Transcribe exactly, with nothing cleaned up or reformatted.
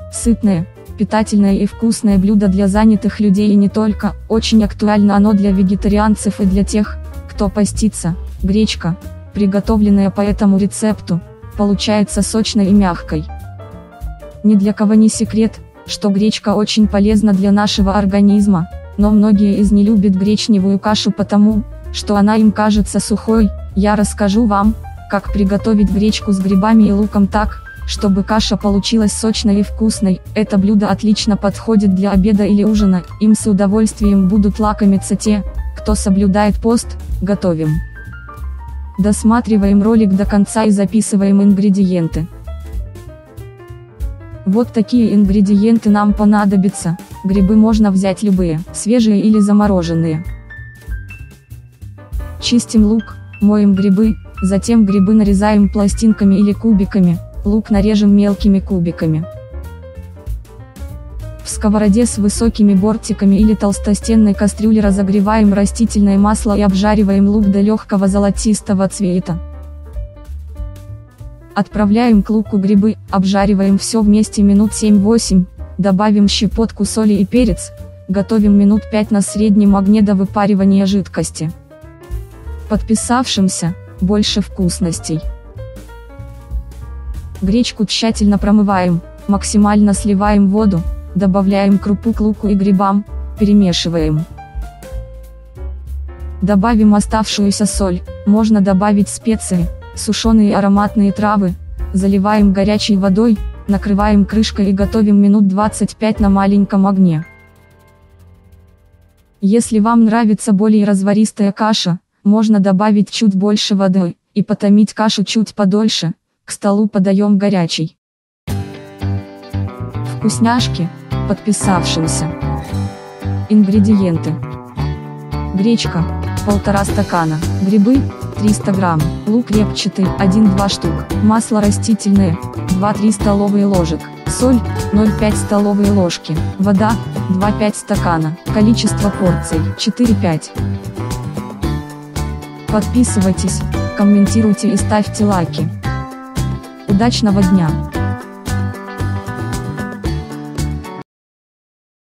Сытное, питательное и вкусное блюдо для занятых людей и не только, очень актуально оно для вегетарианцев и для тех, кто постится. Гречка, приготовленная по этому рецепту, получается сочной и мягкой. Ни для кого не секрет, что гречка очень полезна для нашего организма, но многие из не любят гречневую кашу потому, что она им кажется сухой. Я расскажу вам, как приготовить гречку с грибами и луком так, чтобы каша получилась сочной и вкусной. Это блюдо отлично подходит для обеда или ужина, им с удовольствием будут лакомиться те, кто соблюдает пост. Готовим. Досматриваем ролик до конца и записываем ингредиенты. Вот такие ингредиенты нам понадобятся. Грибы можно взять любые, свежие или замороженные. Чистим лук, моем грибы, затем грибы нарезаем пластинками или кубиками, лук нарежем мелкими кубиками. В сковороде с высокими бортиками или толстостенной кастрюле разогреваем растительное масло и обжариваем лук до легкого золотистого цвета. Отправляем к луку грибы, обжариваем все вместе минут семь-восемь, добавим щепотку соли и перец, готовим минут пять на среднем огне до выпаривания жидкости. Подписавшимся больше вкусностей. Гречку тщательно промываем, максимально сливаем воду, добавляем крупу к луку и грибам, перемешиваем. Добавим оставшуюся соль, можно добавить специи, сушеные ароматные травы, заливаем горячей водой, накрываем крышкой и готовим минут двадцать пять на маленьком огне. Если вам нравится более разваристая каша, можно добавить чуть больше воды, и потомить кашу чуть подольше. К столу подаем горячий. Вкусняшки, подписавшимся. Ингредиенты. Гречка, полтора стакана, грибы, триста грамм, лук репчатый, один-два штук, масло растительное, два-три столовые ложек, соль, ноль целых пять столовые ложки, вода, два-пять стакана, количество порций, четыре-пять. Подписывайтесь, комментируйте и ставьте лайки. Удачного дня!